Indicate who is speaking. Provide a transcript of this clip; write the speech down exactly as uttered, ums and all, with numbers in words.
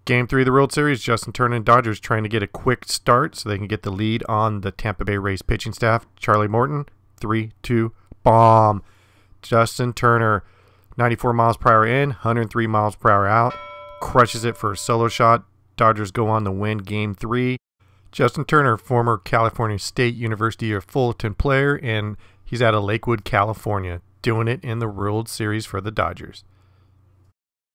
Speaker 1: Game three of the World Series, Justin Turner and Dodgers trying to get a quick start so they can get the lead on the Tampa Bay Rays pitching staff. Charlie Morton, three two, bomb. Justin Turner, ninety-four miles per hour in, one hundred three miles per hour out. Crushes it for a solo shot. Dodgers go on to win game three. Justin Turner, former California State University of Fullerton player, and he's out of Lakewood, California, doing it in the World Series for the Dodgers.